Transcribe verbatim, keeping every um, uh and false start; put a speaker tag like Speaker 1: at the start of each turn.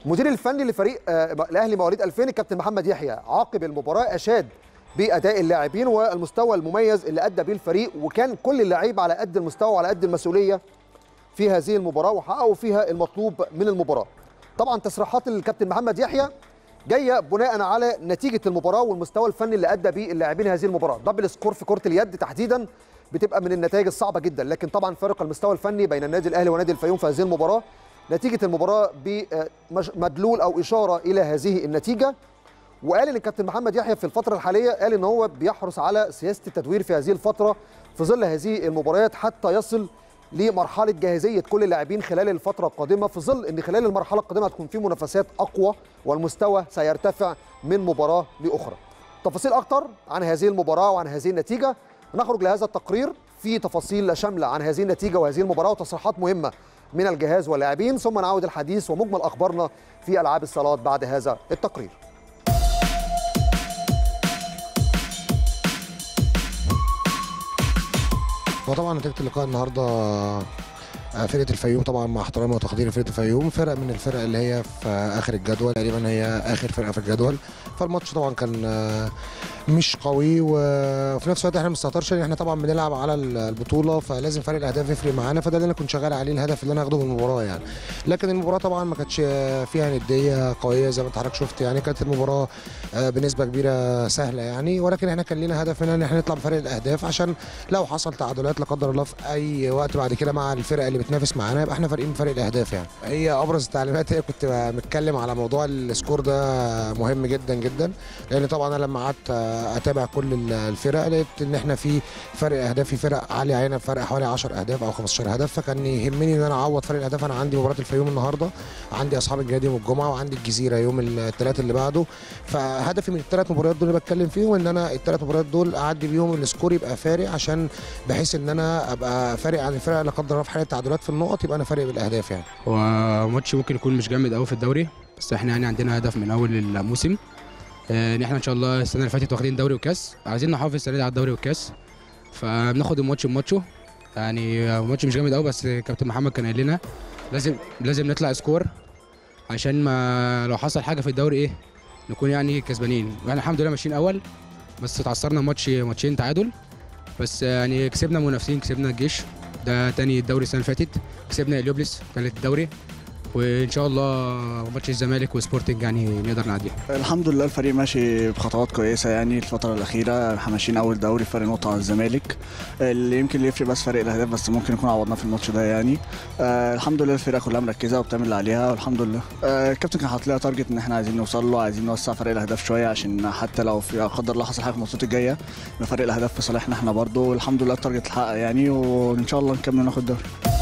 Speaker 1: المدير الفني لفريق الاهلي مواليد ألفين الكابتن محمد يحيى عقب المباراه اشاد باداء اللاعبين والمستوى المميز اللي ادى به الفريق، وكان كل اللعيب على قد المستوى وعلى قد المسؤوليه في هذه المباراه وحققوا فيها المطلوب من المباراه. طبعا تصريحات الكابتن محمد يحيى جايه بناء على نتيجه المباراه والمستوى الفني اللي ادى به اللاعبين هذه المباراه. دبل سكور في كره اليد تحديدا بتبقى من النتائج الصعبه جدا، لكن طبعا فارق المستوى الفني بين النادي الاهلي ونادي الفيوم في هذه المباراه. نتيجه المباراه بمدلول او اشاره الى هذه النتيجه. وقال ان الكابتن محمد يحيى في الفتره الحاليه قال ان هو بيحرص على سياسه التدوير في هذه الفتره في ظل هذه المباريات حتى يصل لمرحله جاهزيه كل اللاعبين خلال الفتره القادمه، في ظل ان خلال المرحله القادمه هتكون في منافسات اقوى والمستوى سيرتفع من مباراه لاخرى. تفاصيل اكتر عن هذه المباراه وعن هذه النتيجه نخرج لهذا التقرير في تفاصيل شامله عن هذه النتيجه وهذه المباراه وتصريحات مهمه من الجهاز واللاعبين، ثم نعود الحديث ومجمل اخبارنا في العاب الصالات بعد هذا التقرير.
Speaker 2: وطبعا نتيجه اللقاء النهارده فرقه الفيوم، طبعا مع احترامي وتقديري لفرقه الفيوم، فرقه من الفرق اللي هي في اخر الجدول، تقريبا هي اخر فرقه في الجدول. فالماتش طبعا كان مش قوي، وفي نفس الوقت احنا ما بنستهترش ان احنا طبعا بنلعب على البطوله، فلازم فرق الاهداف يفرق معانا، فده اللي انا كنت شغال عليه، الهدف اللي انا هاخده من المباراه يعني. لكن المباراه طبعا ما كانتش فيها نديه قويه زي ما انت حضرتك شفت، يعني كانت المباراه بنسبه كبيره سهله يعني، ولكن احنا كان لنا هدف هنا ان احنا نطلع بفرق الاهداف عشان لو حصل تعادلات لا قدر الله في اي وقت بعد كده مع الفرق اللي بتنافس معانا يبقى احنا فارقين بفرق الاهداف يعني. هي ابرز التعليمات هي كنت متكلم على موضوع السكور ده مهم جدا جدا، لان طبعا انا لما قعدت اتابع كل الفرق لقيت ان احنا في فرق اهداف، في فرق عاليه علينا بفرق حوالي عشرة اهداف او خمستاشر هدف، فكان يهمني ان انا اعوض فرق الاهداف. انا عندي مباراه الفيوم النهارده، عندي اصحاب الجهاد يوم الجمعه، وعندي الجزيره يوم الثلاث اللي بعده، فهدفي من الثلاث مباريات دول اللي بتكلم فيهم ان انا الثلاث مباريات دول اعدي بيهم السكور يبقى فارق، عشان بحيث ان انا ابقى فارق عن الفرق لا قدر الله في حاله تعادلات في النقط يبقى انا فارق بالاهداف يعني.
Speaker 3: هو ماتش ممكن يكون مش جامد قوي في الدوري، بس احنا يعني عندنا هدف من اول الموسم ان احنا ان شاء الله السنه اللي فاتت واخدين دوري وكاس، عايزين نحافظ السنه دي على الدوري والكاس، فبناخد الماتش بماتشه. يعني الماتش مش جامد قوي، بس كابتن محمد كان قال لنا لازم لازم نطلع سكور عشان ما لو حصل حاجه في الدوري ايه نكون يعني كسبانين. واحنا الحمد لله ماشيين اول، بس اتعثرنا ماتش ماتشين تعادل، بس يعني كسبنا منافسين، كسبنا الجيش ده تاني الدوري السنه اللي فاتت، كسبنا اليوبلس ثالث الدوري، وان شاء الله ماتش الزمالك وسبورتنج يعني نقدر نعديه.
Speaker 4: الحمد لله الفريق ماشي بخطوات كويسه يعني الفتره الاخيره، احنا ماشيين اول دوري فرق نقطه على الزمالك، اللي يمكن اللي يفرق بس فرق الاهداف، بس ممكن يكون عوضناه في الماتش ده يعني. آه الحمد لله الفرقه كلها مركزه وبتعمل اللي عليها والحمد لله. آه الكابتن كان حاطط لنا تارجت ان احنا عايزين نوصل له، عايزين نوسع فرق الاهداف شويه عشان حتى لو في قدر الله حصل حاجه في الماتشات الجايه يبقى فرق الاهداف في صالحنا احنا برده، والحمد لله التارجت اتحقق يعني، وان شاء الله نكمل ناخد الدوري.